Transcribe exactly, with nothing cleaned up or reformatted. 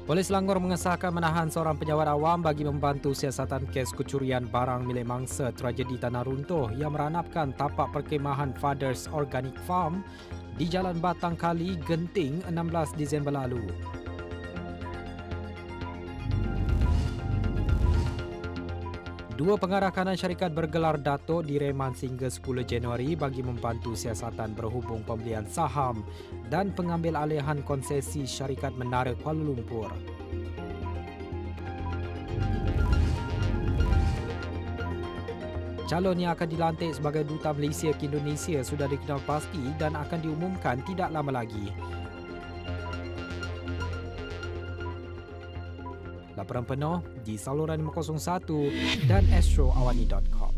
Polis Selangor mengesahkan menahan seorang pejabat awam bagi membantu siasatan kes kecurian barang milik mangsa tragedi tanah runtuh yang meranapkan tapak perkhemahan Fathers Organic Farm di Jalan Batang Kali, Genting, enam belas Disember lalu. Dua pengarah kanan syarikat bergelar datuk direman sehingga sepuluh Januari bagi membantu siasatan berhubung pembelian saham dan pengambil alihan konsesi syarikat Menara Kuala Lumpur. Calon yang akan dilantik sebagai Duta Malaysia ke Indonesia sudah dikenal pasti dan akan diumumkan tidak lama lagi. Laporan penuh di saluran lima kosong satu dan astro awani dot com.